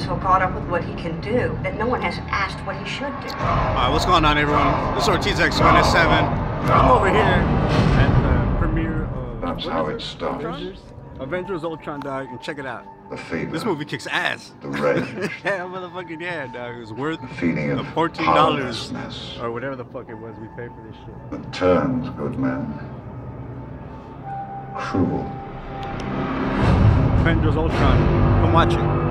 so caught up with what he can do that no one has asked what he should do. Alright, what's going on, everyone? This is RTX27. I'm over here at the premiere of... That's how it starts. Avengers Ultron, dog, and check it out. The fever. This movie kicks ass. The rage. Yeah, motherfucking yeah, dog. It was worth the feeling of $14 or whatever the fuck it was we paid for this shit. That turns good men cruel. Avengers Ultron. Come watch it.